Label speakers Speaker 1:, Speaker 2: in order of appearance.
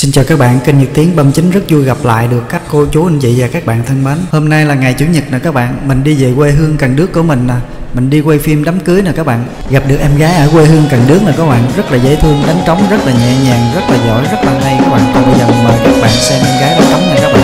Speaker 1: Xin chào các bạn, kênh Nhật Tiến Băm Chính rất vui gặp lại được các cô chú anh chị và các bạn thân mến. Hôm nay là ngày Chủ nhật nè các bạn, mình đi về quê hương Cần Đước của mình nè. Mình đi quay phim đám cưới nè các bạn. Gặp được em gái ở quê hương Cần Đước nè các bạn, rất là dễ thương, đánh trống rất là nhẹ nhàng, rất là giỏi, rất là hay các bạn. Còn bây giờ mình mời các bạn xem em gái đánh trống nè các bạn.